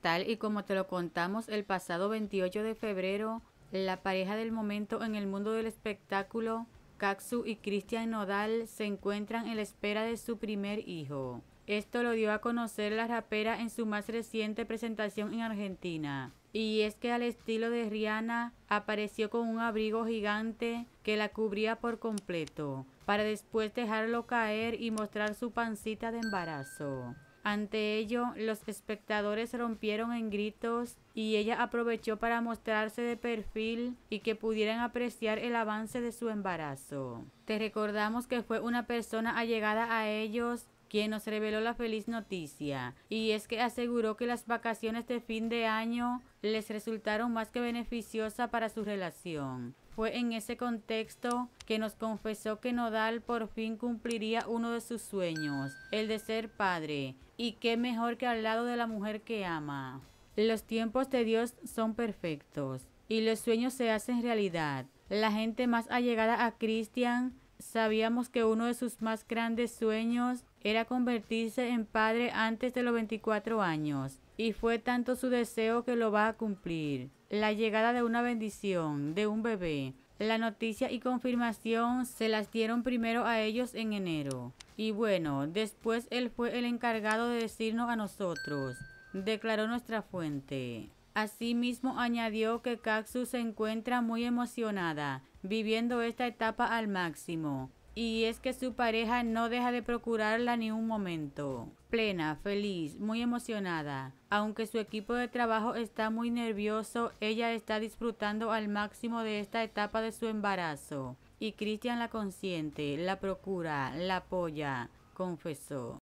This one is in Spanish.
Tal y como te lo contamos el pasado 28 de febrero, la pareja del momento en el mundo del espectáculo, Kaksu y Christian Nodal, se encuentran en la espera de su primer hijo. Esto lo dio a conocer la rapera en su más reciente presentación en Argentina. Y es que al estilo de Rihanna, apareció con un abrigo gigante que la cubría por completo, para después dejarlo caer y mostrar su pancita de embarazo. Ante ello, los espectadores rompieron en gritos y ella aprovechó para mostrarse de perfil y que pudieran apreciar el avance de su embarazo. Te recordamos que fue una persona allegada a ellos quien nos reveló la feliz noticia, y es que aseguró que las vacaciones de fin de año les resultaron más que beneficiosas para su relación. Fue en ese contexto que nos confesó que Nodal por fin cumpliría uno de sus sueños, el de ser padre, y qué mejor que al lado de la mujer que ama. Los tiempos de Dios son perfectos, y los sueños se hacen realidad. La gente más allegada a Christian sabíamos que uno de sus más grandes sueños era convertirse en padre antes de los 24 años, y fue tanto su deseo que lo va a cumplir. La llegada de una bendición, de un bebé. La noticia y confirmación se las dieron primero a ellos en enero. Y bueno, después él fue el encargado de decirnos a nosotros, declaró nuestra fuente. Asimismo añadió que Kaksu se encuentra muy emocionada, viviendo esta etapa al máximo. Y es que su pareja no deja de procurarla ni un momento. Plena, feliz, muy emocionada. Aunque su equipo de trabajo está muy nervioso, ella está disfrutando al máximo de esta etapa de su embarazo. Y Christian la consiente, la procura, la apoya, confesó.